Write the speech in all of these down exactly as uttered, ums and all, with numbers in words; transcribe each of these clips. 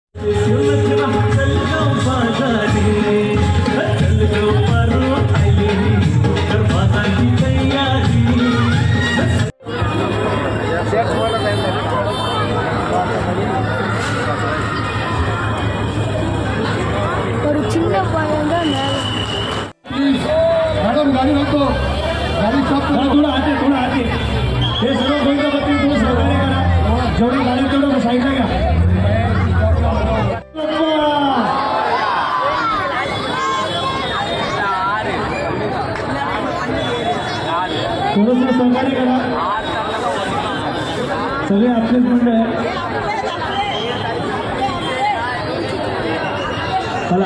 गाड़ी रखो, गाड़ी स्टॉप करो, थोड़ा आगे थोड़ा आगे ये सर्व गोविंदा बत्ती थोड़ा सहकार्य करा जेवढी गाडी तेवढं साईडला घ्या थोडंसं सहकार्य करा सगळे आपलेच मंडळ आहे चला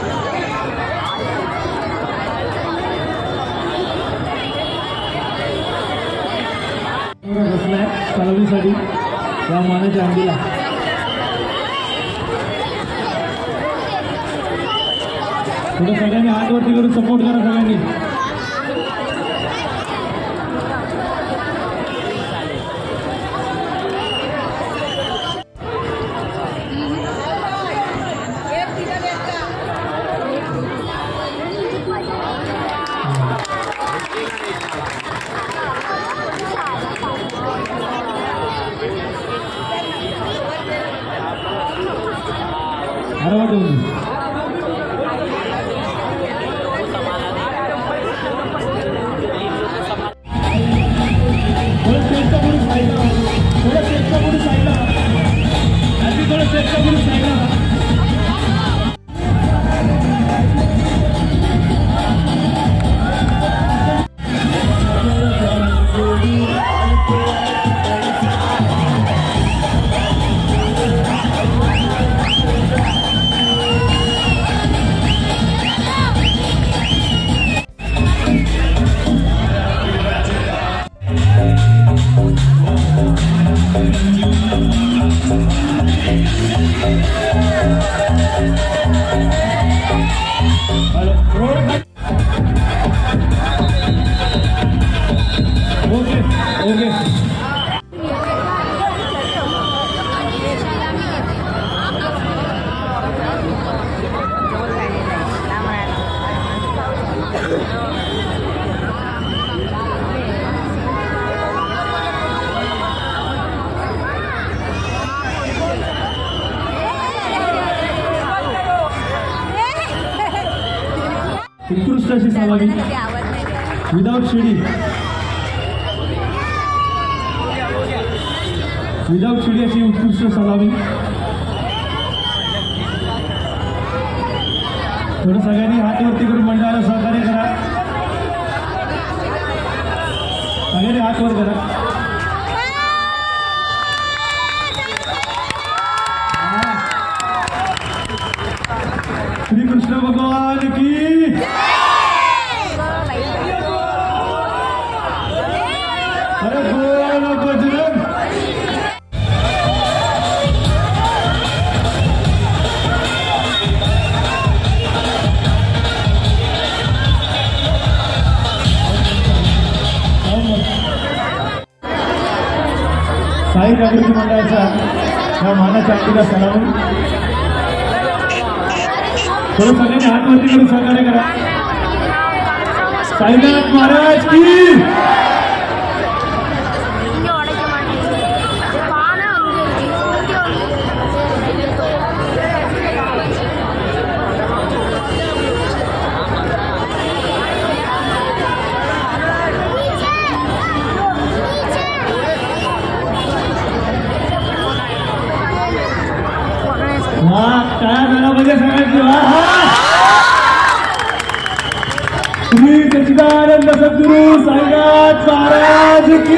बसलाय चालवणीसाठी या मानाच्या अंडीला थोडं सगळ्यांनी हात वरती करून सपोर्ट करा सगळ्यांनी अरे उत्कृष्ट अशी सलामी विदाउट शिडी विदाउट शिडी अशी उत्कृष्ट सलामी थोडं सगळ्यांनी हात वरती करून मंडळाला सहकार्य करा सगळ्यांनी हात वर करा श्री कृष्ण भगवान की अरे बोल बजरंग साई जागृती मंडळाच्या या मानाच्या अंडीला सलाम थोडं सगळ्यांनी हात वरती करून सहकार्य करा साईनाथ महाराज की काय झालं म्हणजे सगळ्यांची श्री सच्चिदानंद सद्गुरु साईनाथ महाराज की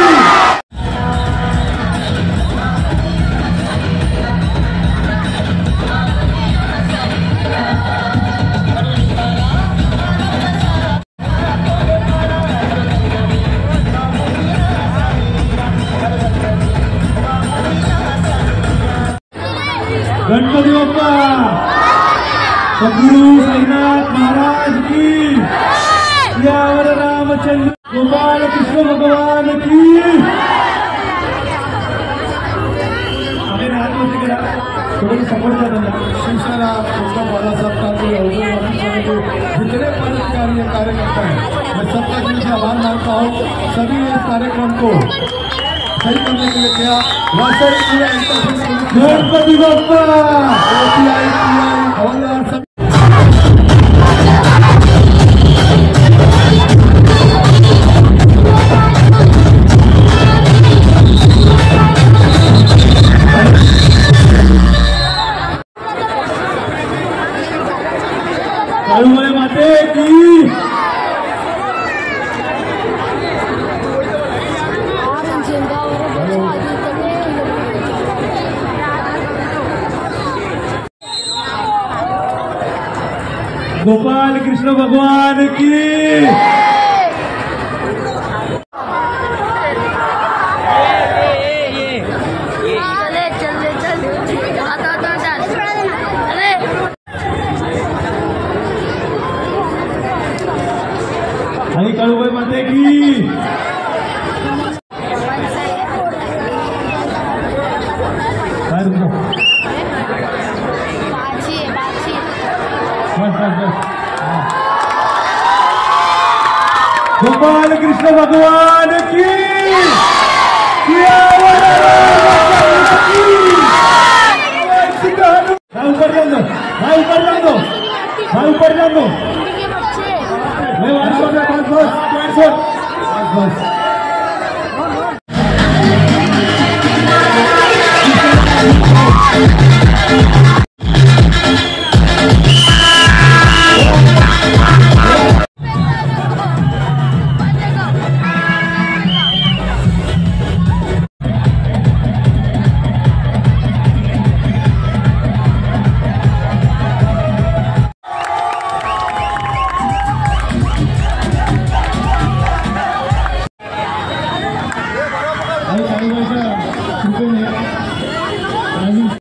गणपती बाप्पा सद्गुरु साईनाथ महाराज की यावर रामचंद्र गोपाल कृष्ण भगवान की. थोड़ी सपोर्ट कर देना। शिवसेना डॉक्टर बालासाहेब ठाकरे अवघड ऑफिसमध्ये जितने पदाधिकारी या कार्यकर्ता है मैं सबका दिल से आभार मानता हूँ। सभी ने इस कार्यक्रम को सही करने के लिए किया। वास्तविक पूरा गणपति बप्पा हवलदार सब काळूबाई माते की गोपाल कृष्ण भगवान की आई काळूबाई माते की काय तुमचं बस बस बस गोपाल कृष्ण भगवान की भाई ऊपर जान दो भाई ऊपर जान दो भाई ऊपर जान दो मैं बस बस बस बस बस आई काळूबाईच्या कृपेने